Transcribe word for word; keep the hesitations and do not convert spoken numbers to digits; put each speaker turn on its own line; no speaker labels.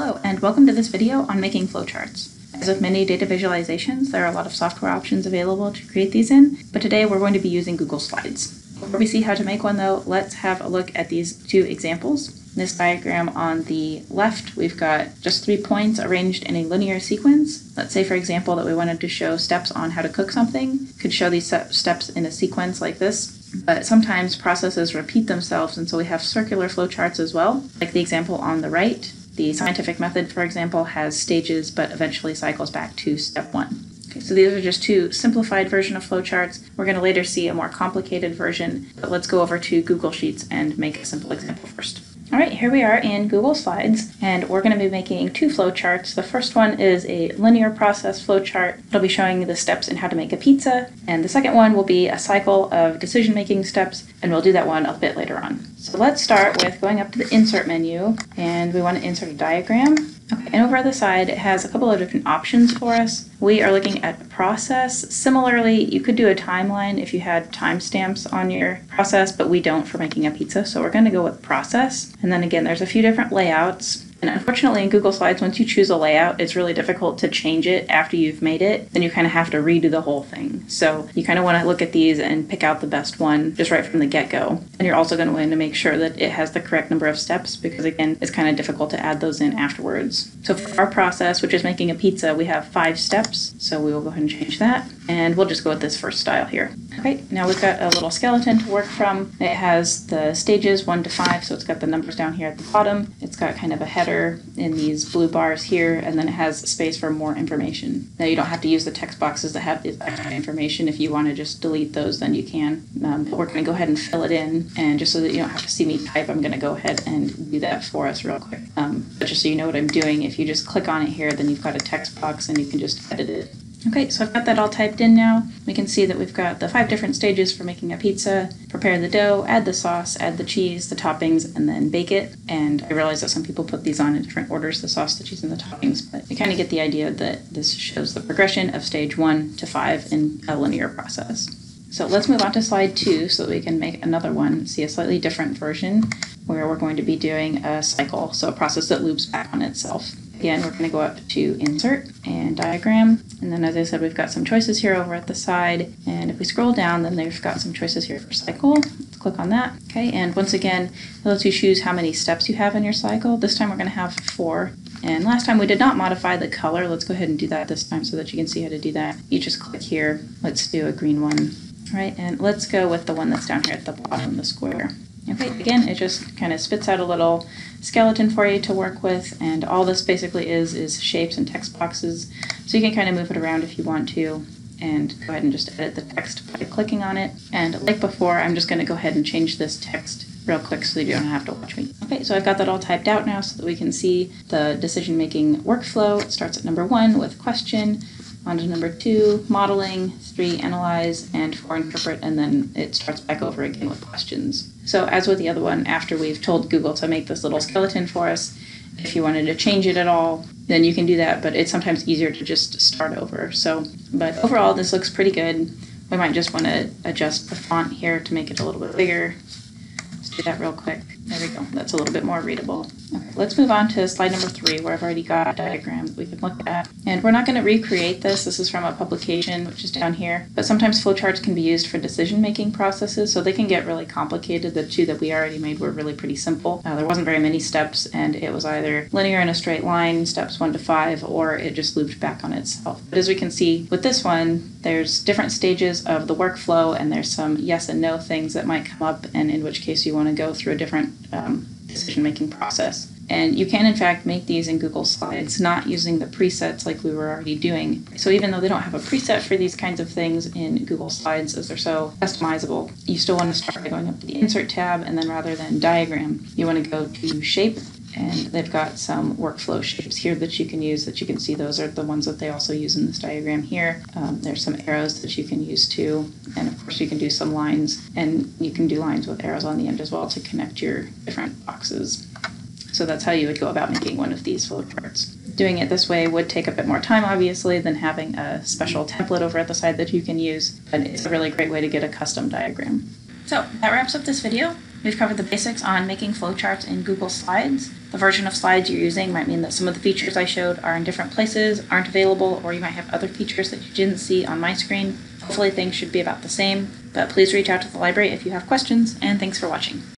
Hello, and welcome to this video on making flowcharts. As with many data visualizations, there are a lot of software options available to create these in, but today we're going to be using Google Slides. Before we see how to make one though, let's have a look at these two examples. In this diagram on the left, we've got just three points arranged in a linear sequence. Let's say, for example, that we wanted to show steps on how to cook something. Could show these steps in a sequence like this. But sometimes processes repeat themselves, and so we have circular flowcharts as well, like the example on the right. The scientific method, for example, has stages, but eventually cycles back to step one. Okay, so these are just two simplified versions of flowcharts. We're going to later see a more complicated version, but let's go over to Google Sheets and make a simple example first. All right, here we are in Google Slides, and we're going to be making two flowcharts. The first one is a linear process flowchart. It'll be showing the steps in how to make a pizza, and the second one will be a cycle of decision-making steps, and we'll do that one a bit later on. So let's start with going up to the Insert menu, and we want to insert a diagram. Okay, and over on the side, it has a couple of different options for us. We are looking at process. Similarly, you could do a timeline if you had timestamps on your process, but we don't for making a pizza, so we're going to go with process. And then again, there's a few different layouts. And unfortunately, in Google Slides, once you choose a layout, it's really difficult to change it after you've made it. Then you kind of have to redo the whole thing. So you kind of want to look at these and pick out the best one just right from the get-go. And you're also going to want to make sure that it has the correct number of steps because, again, it's kind of difficult to add those in afterwards. So for our process, which is making a pizza, we have five steps. So we will go ahead and change that. And we'll just go with this first style here. Okay, now we've got a little skeleton to work from. It has the stages one to five, so it's got the numbers down here at the bottom. It's got kind of a header in these blue bars here, and then it has space for more information. Now you don't have to use the text boxes that have this extra information. If you want to just delete those, then you can. Um, but we're going to go ahead and fill it in, and just so that you don't have to see me type, I'm going to go ahead and do that for us real quick. Um, but just so you know what I'm doing, if you just click on it here, then you've got a text box and you can just edit it. Okay, so I've got that all typed in now. We can see that we've got the five different stages for making a pizza. Prepare the dough, add the sauce, add the cheese, the toppings, and then bake it. And I realize that some people put these on in different orders, the sauce, the cheese, and the toppings, but you kind of get the idea that this shows the progression of stage one to five in a linear process. So let's move on to slide two so that we can make another one, see a slightly different version where we're going to be doing a cycle, so a process that loops back on itself. Again, we're going to go up to Insert and Diagram. And then, as I said, we've got some choices here over at the side. And if we scroll down, then they've got some choices here for cycle. Let's click on that. Okay, and once again, it lets you choose how many steps you have in your cycle. This time we're going to have four. And last time we did not modify the color. Let's go ahead and do that this time so that you can see how to do that. You just click here. Let's do a green one. All right, and let's go with the one that's down here at the bottom, the square. Okay, again, it just kind of spits out a little skeleton for you to work with, and all this basically is is shapes and text boxes, so you can kind of move it around if you want to, and go ahead and just edit the text by clicking on it. And like before, I'm just going to go ahead and change this text real quick so you don't have to watch me. Okay, so I've got that all typed out now so that we can see the decision-making workflow. It starts at number one with question, on to number two, modeling, three, analyze, and four, interpret, and then it starts back over again with questions. So as with the other one, after we've told Google to make this little skeleton for us, if you wanted to change it at all, then you can do that, but it's sometimes easier to just start over. So, but overall, this looks pretty good. We might just want to adjust the font here to make it a little bit bigger. Let's do that real quick. There we go. That's a little bit more readable. Okay, let's move on to slide number three, where I've already got a diagram that we can look at. And we're not going to recreate this. This is from a publication, which is down here. But sometimes flowcharts can be used for decision-making processes, so they can get really complicated. The two that we already made were really pretty simple. Uh, there wasn't very many steps, and it was either linear in a straight line, steps one to five, or it just looped back on itself. But as we can see with this one, there's different stages of the workflow, and there's some yes and no things that might come up, and in which case you want to go through a different um, decision-making process. And you can, in fact, make these in Google Slides, not using the presets like we were already doing. So even though they don't have a preset for these kinds of things in Google Slides, as they're so customizable, you still want to start by going up to the Insert tab, and then rather than Diagram, you want to go to Shape, and they've got some workflow shapes here that you can use that you can see. Those are the ones that they also use in this diagram here. Um, there's some arrows that you can use too, and of course you can do some lines, and you can do lines with arrows on the end as well to connect your different boxes. So that's how you would go about making one of these flowcharts. Doing it this way would take a bit more time, obviously, than having a special template over at the side that you can use, but it's a really great way to get a custom diagram. So that wraps up this video. We've covered the basics on making flowcharts in Google Slides. The version of Slides you're using might mean that some of the features I showed are in different places, aren't available, or you might have other features that you didn't see on my screen. Hopefully things should be about the same, but please reach out to the library if you have questions, and thanks for watching.